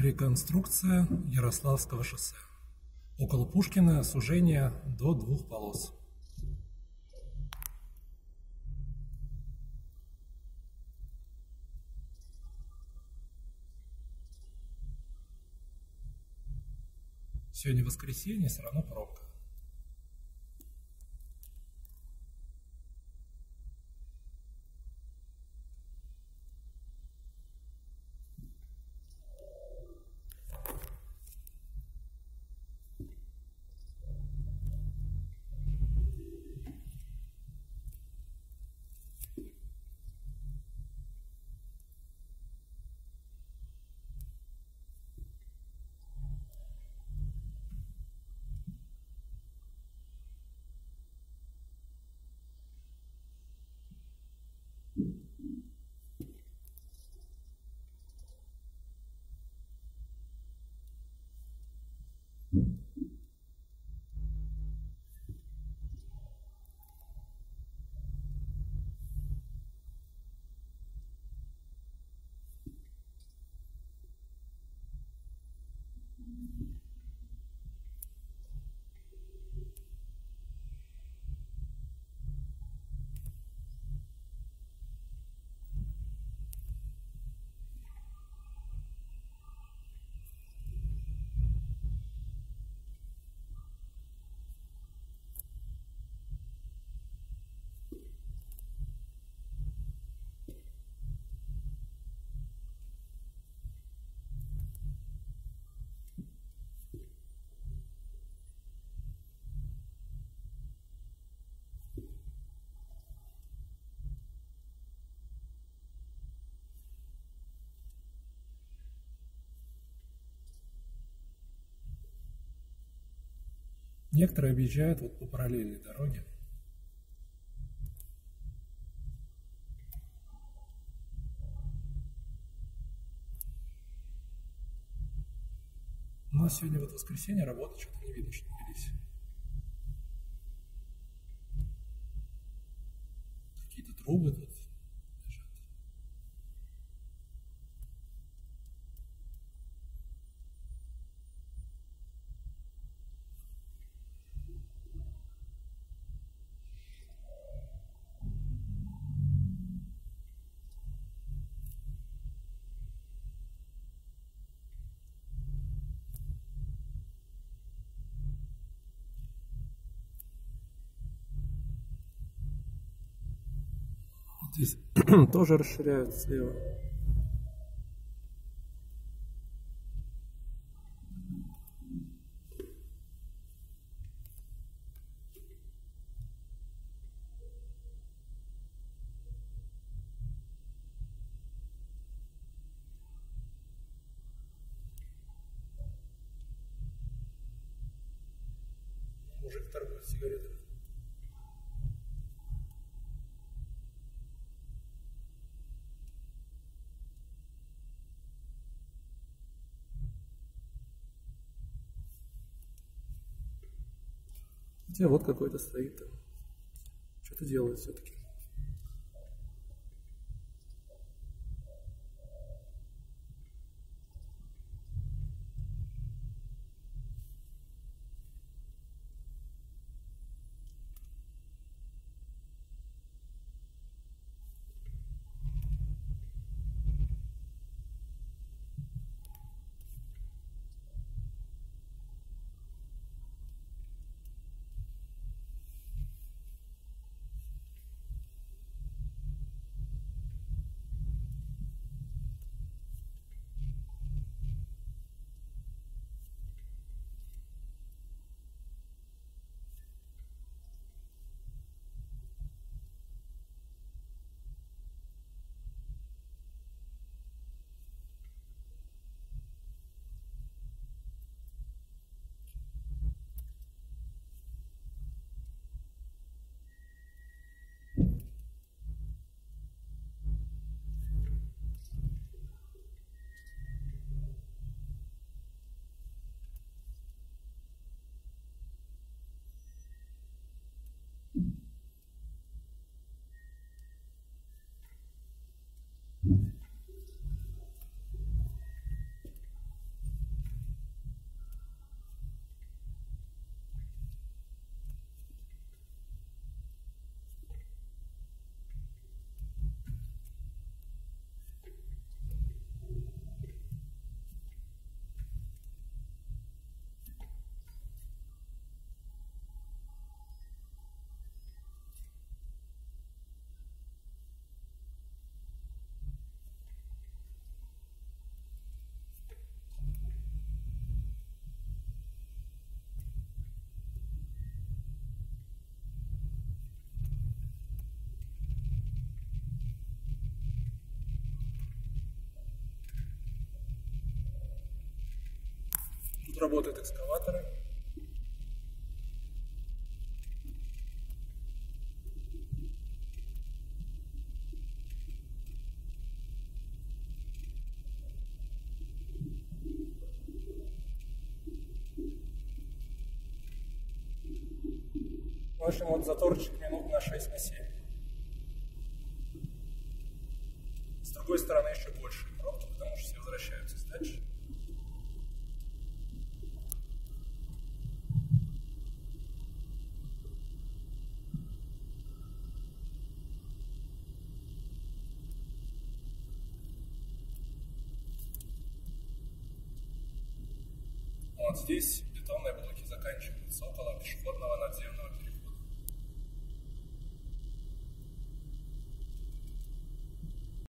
Реконструкция Ярославского шоссе. Около Пушкина сужение до 2 полос. Сегодня воскресенье, все равно пробка. Некоторые объезжают вот по параллельной дороге. Но сегодня вот воскресенье, работы что-то не видно, что велись. Какие-то трубы тут лежат. Здесь тоже расширяют слева. Мужик торгует сигаретами. Хотя вот какой-то стоит там. Что-то делает все-таки. работают экскаваторы. В общем, вот заторчик минут на 6-7. С другой стороны еще больше пробки, потому что все возвращаются с дачи. Вот здесь бетонные блоки заканчиваются около пешеходного надземного.